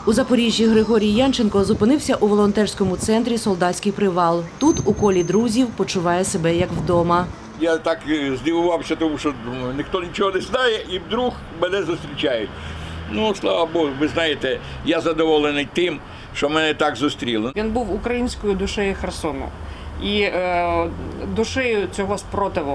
У Запоріжжі Григорій Янченко зупинився у волонтерському центрі «Солдатський привал». Тут у колі друзів почуває себе як вдома. Я так здивувався, тому що ніхто нічого не знає і вдруг мене зустрічають. Ну, слава Богу, ви знаєте, я задоволений тим, що мене так зустріли. Він був українською душею Херсону і душею цього спротиву.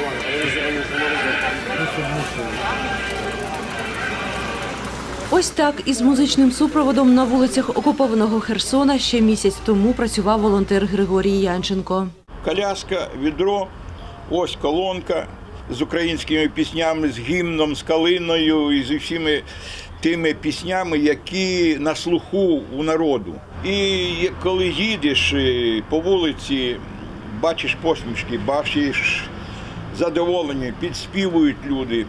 Ось так із музичним супроводом на вулицях окупованого Херсона ще місяць тому працював волонтер Григорій Янченко. Коляска, відро, ось колонка з українськими піснями, з гімном, з калиною і з усіма тими піснями, які на слуху у народу. І коли їдеш по вулиці, бачиш посмішки, бачиш задоволення, підспівують люди.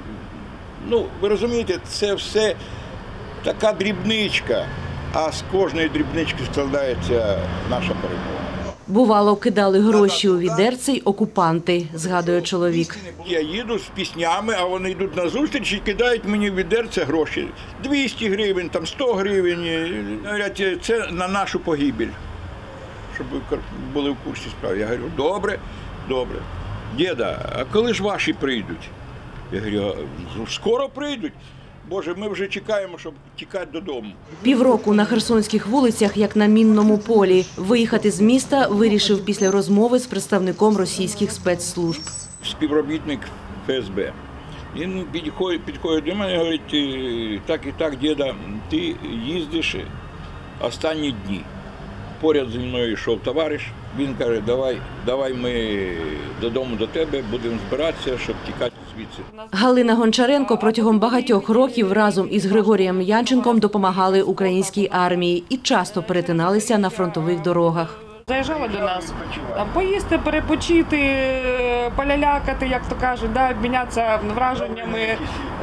Ну, ви розумієте, це все така дрібничка, а з кожної дрібнички складається наша перемога. Бувало, кидали гроші у відерце й окупанти, згадує чоловік. Я їду з піснями, а вони йдуть на зустріч і кидають мені в відерце гроші. 200 гривень, там 100 гривень. Говорять, це на нашу погибель, щоб ви були в курсі справи. Я говорю, добре, добре. Діда, а коли ж ваші прийдуть? Я говорю, скоро прийдуть. Боже, ми вже чекаємо, щоб тікати додому. Півроку на херсонських вулицях, як на мінному полі. Виїхати з міста вирішив після розмови з представником російських спецслужб. Співробітник ФСБ. Він підходить до мене і говорить, так, діда, ти їздиш останні дні. Поряд зі мною йшов товариш. Він каже, давай ми додому до тебе, будемо збиратися, щоб тікати звідси. Галина Гончаренко протягом багатьох років разом із Григорієм Янченком допомагали українській армії і часто перетиналися на фронтових дорогах. Заїжджали до нас, там, поїсти, перепочити, полялякати, як то кажуть, обмінятися враженнями,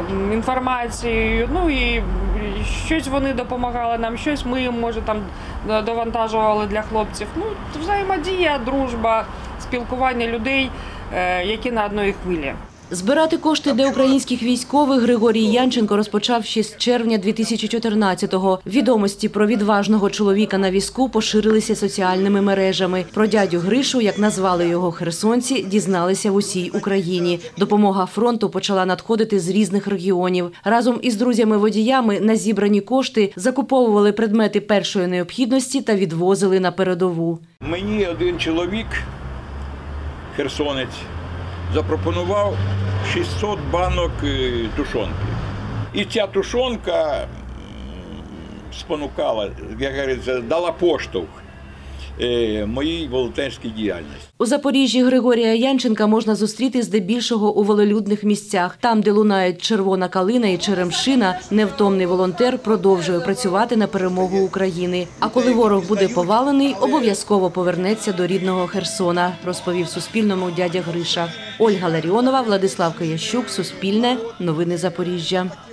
інформацією. Ну і щось вони допомагали нам, щось ми їм, може, там довантажували для хлопців. Ну, взаємодія, дружба, спілкування людей, які на одній хвилі. Збирати кошти для українських військових Григорій Янченко розпочав ще з червня 2014-го. Відомості про відважного чоловіка на візку поширилися соціальними мережами. Про дядю Гришу, як назвали його херсонці, дізналися в усій Україні. Допомога фронту почала надходити з різних регіонів. Разом із друзями-водіями на зібрані кошти закуповували предмети першої необхідності та відвозили на передову. Мені один чоловік, херсонець, запропонував 600 банок тушонки. І ця тушонка спонукала, як говориться, дала поштовх моїй волонтерській діяльності. У Запоріжжі Григорія Янченка можна зустріти здебільшого у велолюдних місцях. Там, де лунають червона калина і черемшина, невтомний волонтер продовжує працювати на перемогу України. А коли ворог буде повалений, обов'язково повернеться до рідного Херсона, розповів Суспільному дядя Гриша. Ольга Ларіонова, Владислав Киящук, Суспільне, Новини Запоріжжя.